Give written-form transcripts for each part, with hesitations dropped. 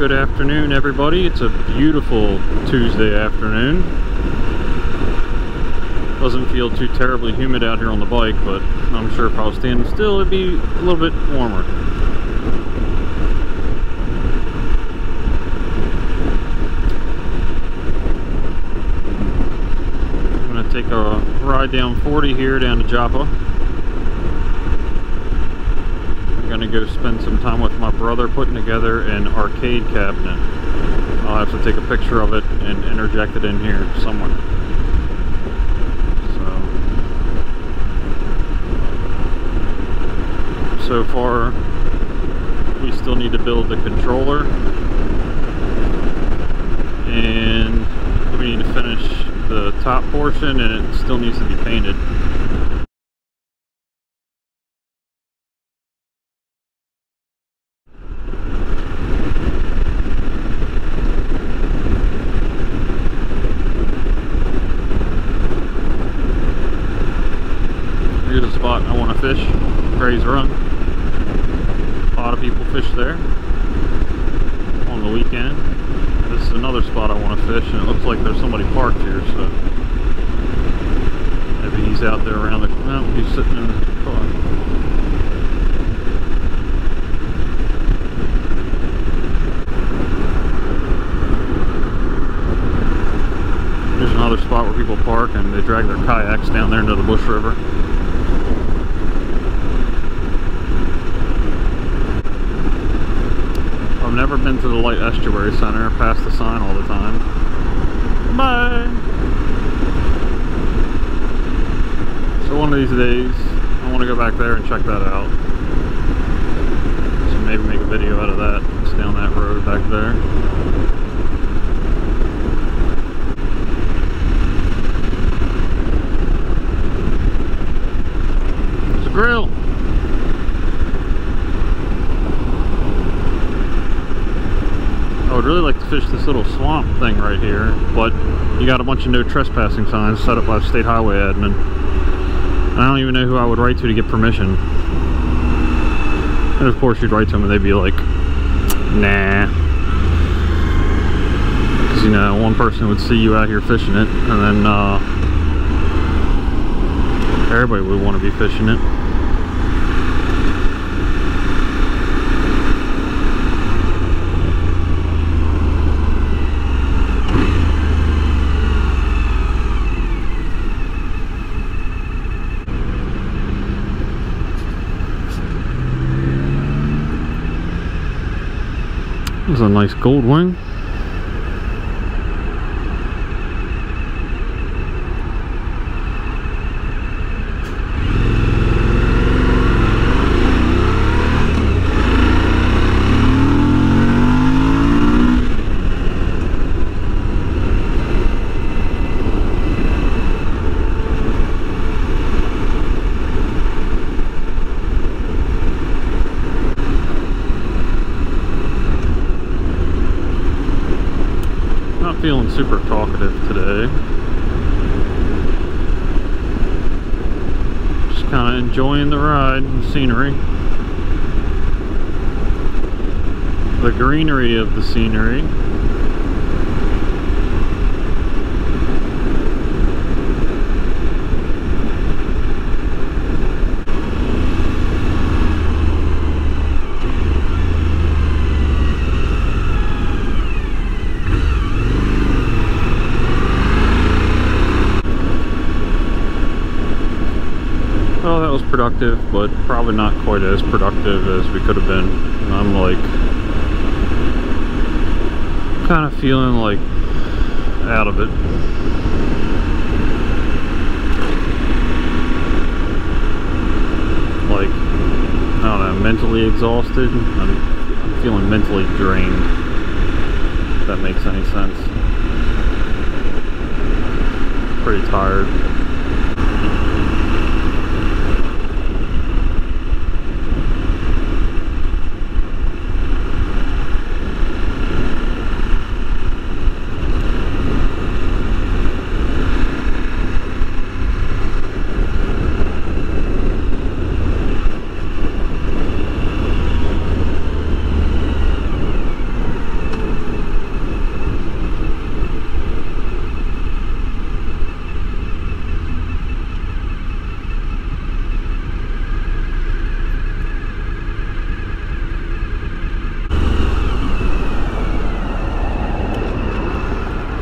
Good afternoon, everybody. It's a beautiful Tuesday afternoon. Doesn't feel too terribly humid out here on the bike, but I'm sure if I was standing still, it'd be a little bit warmer. I'm going to take a ride down 40 here down to Joppa. Gonna go spend some time with my brother putting together an arcade cabinet. I'll have to take a picture of it and interject it in here somewhere. So far we still need to build the controller and we need to finish the top portion, and it still needs to be painted. Here's a spot I want to fish, Gray's Run. A lot of people fish there on the weekend. This is another spot I want to fish, and it looks like there's somebody parked here, so maybe he's out there around the... No, he's sitting in his car. There's another spot where people park and they drag their kayaks down there into the Bush River. I've never been to the Light Estuary Center, past the sign all the time. Bye! So one of these days, I want to go back there and check that out. So maybe make a video out of that. It's down that road back there. There's a grill! I would really like to fish this little swamp thing right here, but you got a bunch of no trespassing signs set up by the state highway admin. I don't even know who I would write to get permission. And of course you'd write to them and they'd be like, nah. Because, you know, one person would see you out here fishing it, and then everybody would want to be fishing it. There's a nice gold wing. Feeling super talkative today. Just kind of enjoying the ride and the scenery. The greenery of the scenery. Well, that was productive, but probably not quite as productive as we could have been. And I'm like, kind of feeling like out of it. Like, I don't know, mentally exhausted. I'm feeling mentally drained, if that makes any sense. Pretty tired.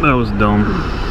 That was dumb.